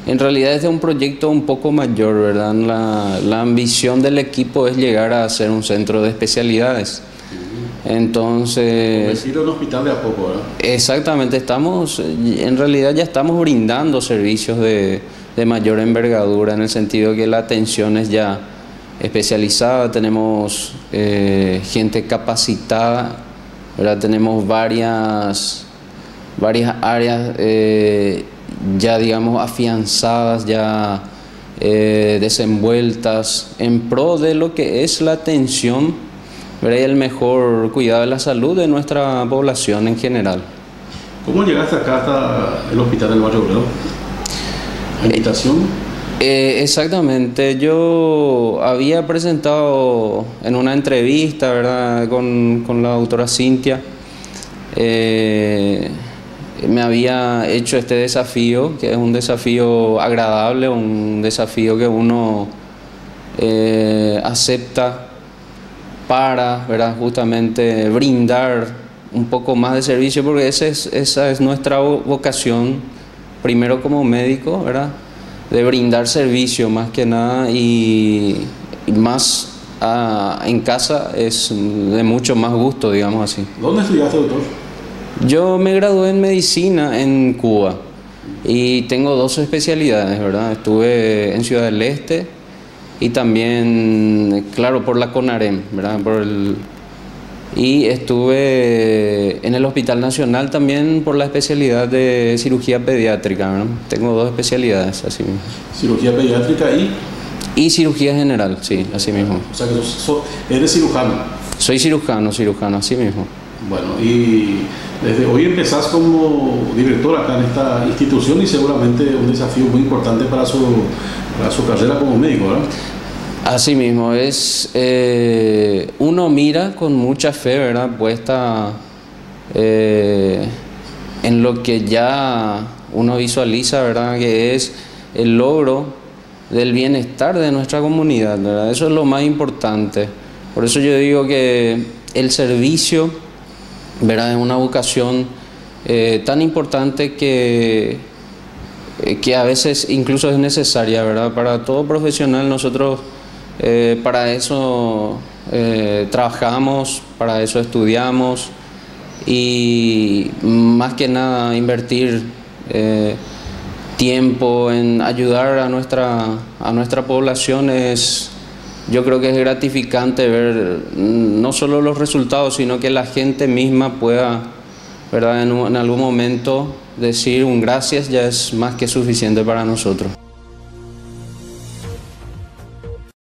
En realidad es de un proyecto un poco mayor, ¿verdad? La ambición del equipo es llegar a ser un centro de especialidades. Entonces, convertirlo en hospital de a poco, ¿verdad? exactamente, en realidad ya estamos brindando servicios de mayor envergadura, en el sentido que la atención es ya especializada, tenemos gente capacitada, ¿verdad? Tenemos varias áreas ya, digamos, afianzadas, ya desenvueltas en pro de lo que es la atención, ¿verdad? Y el mejor cuidado de la salud de nuestra población en general. ¿Cómo llegaste acá hasta el hospital del Barrio Obrero? ¿A invitación? Exactamente, yo había presentado en una entrevista, ¿verdad?, con la doctora Cintia, me había hecho este desafío, que es un desafío agradable, un desafío que uno acepta para, ¿verdad?, justamente brindar un poco más de servicio, porque esa es nuestra vocación, primero como médico, ¿verdad?, de brindar servicio más que nada, y más en casa es de mucho más gusto, digamos así. ¿Dónde estudiaste, doctor? Yo me gradué en medicina en Cuba y tengo dos especialidades, ¿verdad? Estuve en Ciudad del Este y también, claro, por la CONAREM, ¿verdad? Y estuve en el Hospital Nacional también por la especialidad de cirugía pediátrica, ¿verdad? Tengo dos especialidades, así mismo. ¿Cirugía pediátrica Y cirugía general, sí, así mismo. O sea que eres cirujano. Soy cirujano, así mismo. Bueno, y desde hoy empezás como director acá en esta institución, y seguramente un desafío muy importante para su carrera como médico, ¿verdad? Así mismo, uno mira con mucha fe, ¿verdad?, puesta en lo que ya uno visualiza, ¿verdad?, que es el logro del bienestar de nuestra comunidad, ¿verdad? Eso es lo más importante. Por eso yo digo que el servicio, ¿verdad?, es una vocación tan importante que a veces incluso es necesaria, ¿verdad? Para todo profesional. Nosotros para eso trabajamos, para eso estudiamos, y más que nada invertir tiempo en ayudar a nuestra población yo creo que es gratificante ver no solo los resultados, sino que la gente misma pueda, ¿verdad?, en algún momento decir un gracias, ya es más que suficiente para nosotros.